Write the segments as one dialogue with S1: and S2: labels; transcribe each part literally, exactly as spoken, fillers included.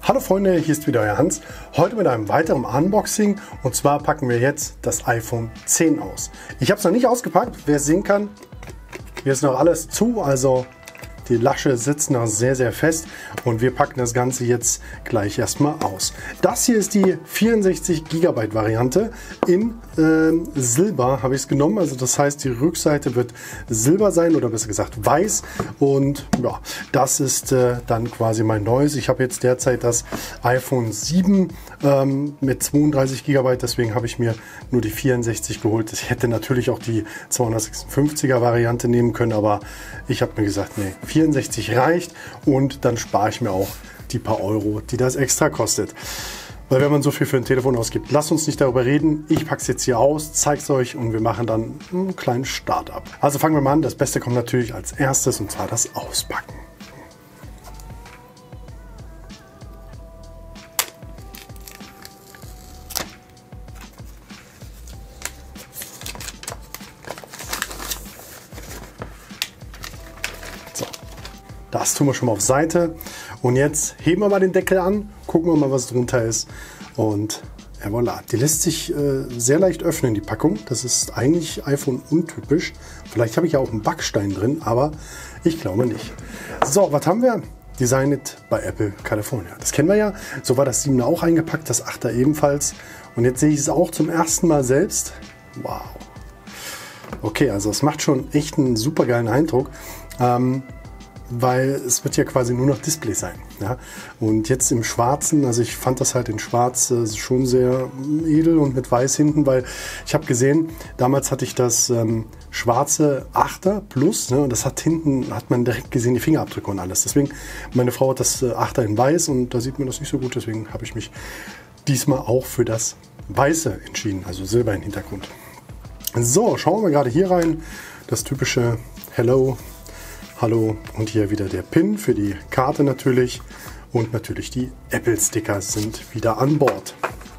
S1: Hallo Freunde, hier ist wieder euer Hans. Heute mit einem weiteren Unboxing und zwar packen wir jetzt das iPhone zehn aus. Ich habe es noch nicht ausgepackt, wer es sehen kann. Hier ist noch alles zu, also die Lasche sitzt noch sehr sehr fest und wir packen das Ganze jetzt gleich erstmal aus. Das hier ist die vierundsechzig Gigabyte Variante. In äh, Silber habe ich es genommen, also das heißt die Rückseite wird silber sein oder besser gesagt weiß und ja, das ist äh, dann quasi mein neues. Ich habe jetzt derzeit das iPhone sieben ähm, mit zweiunddreißig Gigabyte, deswegen habe ich mir nur die vierundsechzig geholt. Ich hätte natürlich auch die zweihundertsechsundfünfziger Variante nehmen können, aber ich habe mir gesagt, nee, vierundsechzig reicht und dann spare ich mir auch die paar Euro, die das extra kostet. Weil wenn man so viel für ein Telefon ausgibt, lasst uns nicht darüber reden. Ich packe es jetzt hier aus, zeige es euch und wir machen dann einen kleinen Start-up. Also fangen wir mal an. Das Beste kommt natürlich als erstes und zwar das Auspacken. Das tun wir schon mal auf Seite und jetzt heben wir mal den Deckel an, gucken wir mal, was drunter ist und ja, voilà. Die lässt sich äh, sehr leicht öffnen, die Packung. Das ist eigentlich iPhone untypisch. Vielleicht habe ich ja auch einen Backstein drin, aber ich glaube nicht. So, was haben wir? Designed by Apple California. Das kennen wir ja. So war das siebener auch eingepackt, das achter ebenfalls. Und jetzt sehe ich es auch zum ersten Mal selbst. Wow. Okay, also es macht schon echt einen super geilen Eindruck. Ähm, weil es wird ja quasi nur noch Display sein. Ja? Und jetzt im Schwarzen, also ich fand das halt in Schwarz äh, schon sehr edel und mit Weiß hinten, weil ich habe gesehen, damals hatte ich das ähm, schwarze achter Plus, ne? Und das hat hinten, hat man direkt gesehen, die Fingerabdrücke und alles. Deswegen, meine Frau hat das äh, achter in Weiß und da sieht man das nicht so gut, deswegen habe ich mich diesmal auch für das Weiße entschieden, also Silber im Hintergrund. So, schauen wir gerade hier rein, das typische Hello. Hallo und hier wieder der Pin für die Karte natürlich und natürlich die Apple-Sticker sind wieder an Bord.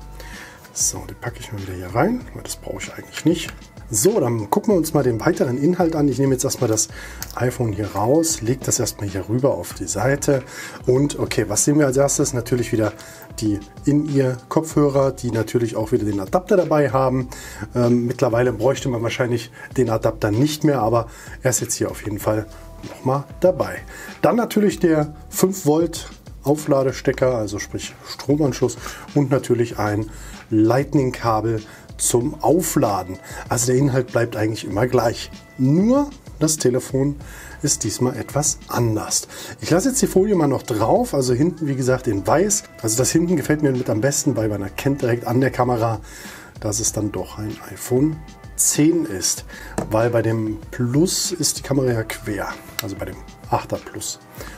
S1: So, die packe ich mal wieder hier rein, weil das brauche ich eigentlich nicht. So, dann gucken wir uns mal den weiteren Inhalt an. Ich nehme jetzt erstmal das iPhone hier raus, lege das erstmal hier rüber auf die Seite und okay, was sehen wir als erstes? Natürlich wieder die In-Ear-Kopfhörer, die natürlich auch wieder den Adapter dabei haben. Ähm, mittlerweile bräuchte man wahrscheinlich den Adapter nicht mehr, aber er ist jetzt hier auf jeden Fall nochmal dabei. Dann natürlich der fünf Volt Aufladestecker, also sprich Stromanschluss und natürlich ein Lightning-Kabel zum Aufladen. Also der Inhalt bleibt eigentlich immer gleich. Nur das Telefon ist diesmal etwas anders. Ich lasse jetzt die Folie mal noch drauf, also hinten wie gesagt in weiß. Also das hinten gefällt mir mit am besten, weil man erkennt direkt an der Kamera, dass es dann doch ein iPhone zehn ist, weil bei dem Plus ist die Kamera ja quer, also bei dem achter Plus.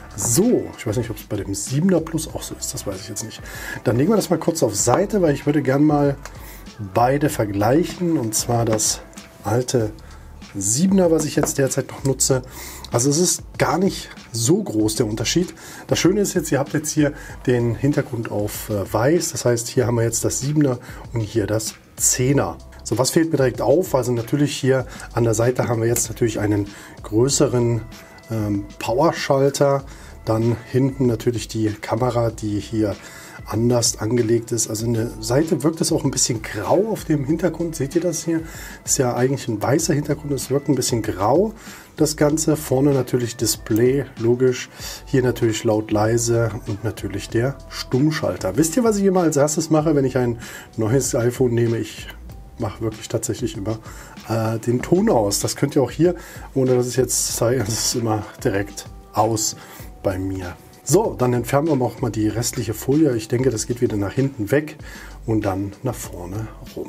S1: So, ich weiß nicht, ob es bei dem siebener Plus auch so ist, das weiß ich jetzt nicht. Dann legen wir das mal kurz auf Seite, weil ich würde gern mal beide vergleichen und zwar das alte siebener, was ich jetzt derzeit noch nutze. Also es ist gar nicht so groß der Unterschied. Das Schöne ist jetzt, ihr habt jetzt hier den Hintergrund auf äh, weiß, das heißt hier haben wir jetzt das siebener und hier das zehner. So, was fällt mir direkt auf? Also natürlich hier an der Seite haben wir jetzt natürlich einen größeren ähm, Powerschalter. Dann hinten natürlich die Kamera, die hier anders angelegt ist. Also in der Seite wirkt es auch ein bisschen grau auf dem Hintergrund. Seht ihr das hier? Ist ja eigentlich ein weißer Hintergrund. Es wirkt ein bisschen grau, das Ganze. Vorne natürlich Display, logisch. Hier natürlich laut, leise und natürlich der Stummschalter. Wisst ihr, was ich immer als erstes mache, wenn ich ein neues iPhone nehme? Ich mache wirklich tatsächlich immer äh, den Ton aus. Das könnt ihr auch hier, ohne dass ich jetzt zeige, das ist immer direkt aus bei mir. So, dann entfernen wir noch mal die restliche Folie. Ich denke, das geht wieder nach hinten weg und dann nach vorne rum.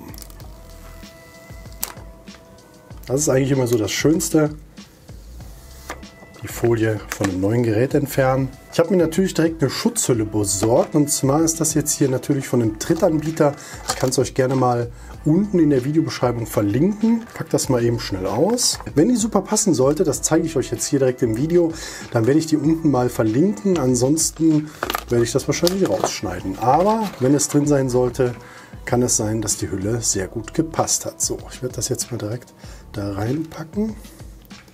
S1: Das ist eigentlich immer so das Schönste. Die Folie von einem neuen Gerät entfernen. Ich habe mir natürlich direkt eine Schutzhülle besorgt und zwar ist das jetzt hier natürlich von einem Drittanbieter. Ich kann es euch gerne mal unten in der Videobeschreibung verlinken. Pack das mal eben schnell aus. Wenn die super passen sollte, das zeige ich euch jetzt hier direkt im Video, dann werde ich die unten mal verlinken. Ansonsten werde ich das wahrscheinlich rausschneiden. Aber wenn es drin sein sollte, kann es sein, dass die Hülle sehr gut gepasst hat. So, ich werde das jetzt mal direkt da reinpacken.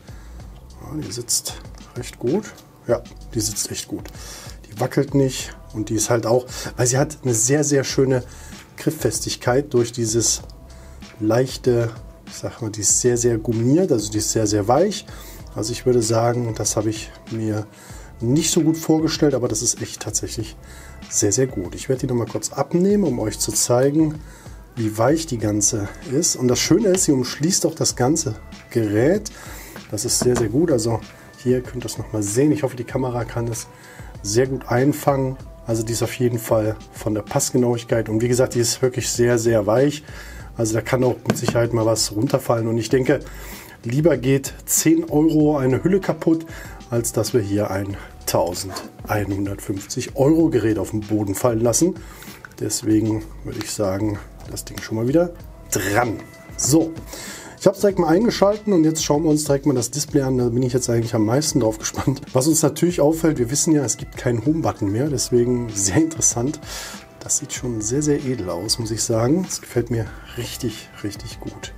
S1: Ja, die sitzt recht gut. Ja, die sitzt echt gut. Die wackelt nicht. Und die ist halt auch, weil sie hat eine sehr, sehr schöne Grifffestigkeit durch dieses leichte, ich sag mal, die ist sehr, sehr gummiert, also die ist sehr, sehr weich. Also ich würde sagen, das habe ich mir nicht so gut vorgestellt, aber das ist echt tatsächlich sehr, sehr gut. Ich werde die noch mal kurz abnehmen, um euch zu zeigen, wie weich die ganze ist. Und das Schöne ist, sie umschließt auch das ganze Gerät. Das ist sehr, sehr gut. Also hier könnt ihr es noch mal sehen. Ich hoffe, die Kamera kann es sehr gut einfangen. Also die ist auf jeden Fall von der Passgenauigkeit. Und wie gesagt, die ist wirklich sehr, sehr weich. Also da kann auch mit Sicherheit mal was runterfallen. Und ich denke, lieber geht zehn Euro eine Hülle kaputt, als dass wir hier ein eintausendeinhundertfünfzig Euro Gerät auf den Boden fallen lassen. Deswegen würde ich sagen, das Ding schon mal wieder dran. So, ich habe es direkt mal eingeschalten und jetzt schauen wir uns direkt mal das Display an. Da bin ich jetzt eigentlich am meisten drauf gespannt. Was uns natürlich auffällt, wir wissen ja, es gibt keinen Home-Button mehr, deswegen sehr interessant. Das sieht schon sehr, sehr edel aus, muss ich sagen. Das gefällt mir richtig, richtig gut.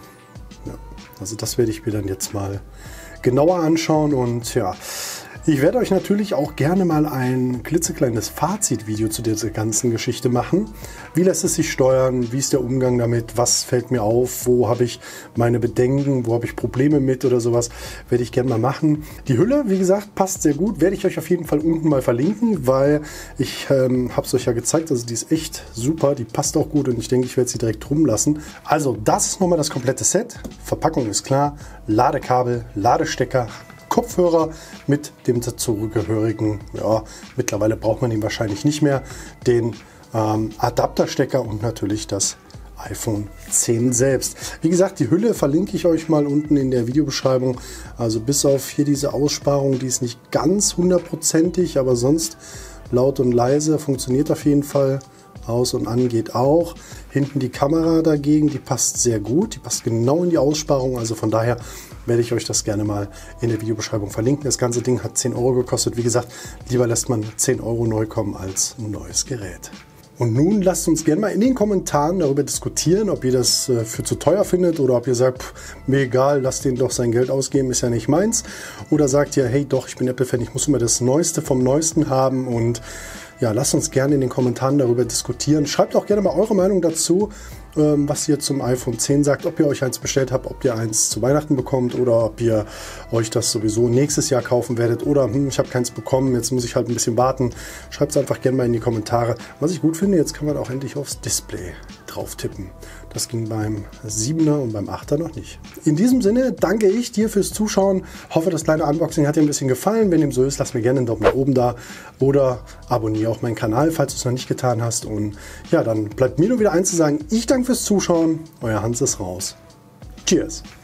S1: Ja, also das werde ich mir dann jetzt mal genauer anschauen und ja, ich werde euch natürlich auch gerne mal ein klitzekleines Fazitvideo zu dieser ganzen Geschichte machen. Wie lässt es sich steuern? Wie ist der Umgang damit? Was fällt mir auf? Wo habe ich meine Bedenken? Wo habe ich Probleme mit oder sowas? Werde ich gerne mal machen. Die Hülle, wie gesagt, passt sehr gut. Werde ich euch auf jeden Fall unten mal verlinken, weil ich ähm, habe es euch ja gezeigt. Also die ist echt super. Die passt auch gut und ich denke, ich werde sie direkt rumlassen. Also das ist nochmal das komplette Set. Verpackung ist klar. Ladekabel, Ladestecker, Kopfhörer mit dem dazugehörigen, ja, mittlerweile braucht man ihn wahrscheinlich nicht mehr, den ähm, Adapterstecker und natürlich das iPhone zehn selbst. Wie gesagt, die Hülle verlinke ich euch mal unten in der Videobeschreibung. Also bis auf hier diese Aussparung, die ist nicht ganz hundertprozentig, aber sonst laut und leise funktioniert auf jeden Fall. Aus und an geht auch. Hinten die Kamera dagegen, die passt sehr gut. Die passt genau in die Aussparung. Also von daher werde ich euch das gerne mal in der Videobeschreibung verlinken. Das ganze Ding hat zehn Euro gekostet. Wie gesagt, lieber lässt man zehn Euro neu kommen als ein neues Gerät. Und nun lasst uns gerne mal in den Kommentaren darüber diskutieren, ob ihr das äh, für zu teuer findet oder ob ihr sagt, pff, mir egal, lasst den doch sein Geld ausgeben, ist ja nicht meins. Oder sagt ihr, hey doch, ich bin Apple-Fan, ich muss immer das Neueste vom Neuesten haben. Und ja, lasst uns gerne in den Kommentaren darüber diskutieren. Schreibt auch gerne mal eure Meinung dazu, ähm, was ihr zum iPhone zehn sagt, ob ihr euch eins bestellt habt, ob ihr eins zu Weihnachten bekommt oder ob ihr euch das sowieso nächstes Jahr kaufen werdet oder hm, ich habe keins bekommen, jetzt muss ich halt ein bisschen warten. Schreibt es einfach gerne mal in die Kommentare. Was ich gut finde, jetzt kann man auch endlich aufs Display drauf tippen. Das ging beim siebener und beim achter noch nicht. In diesem Sinne danke ich dir fürs Zuschauen. Hoffe, das kleine Unboxing hat dir ein bisschen gefallen. Wenn dem so ist, lass mir gerne einen Daumen nach oben da oder abonniere auch meinen Kanal, falls du es noch nicht getan hast. Und ja, dann bleibt mir nur wieder eins zu sagen. Ich danke fürs Zuschauen. Euer Hans ist raus. Cheers!